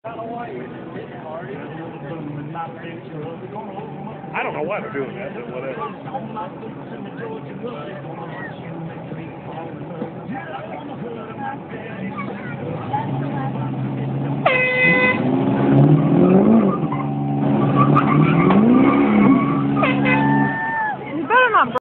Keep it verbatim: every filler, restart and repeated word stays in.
I don't know why they're doing that, but whatever.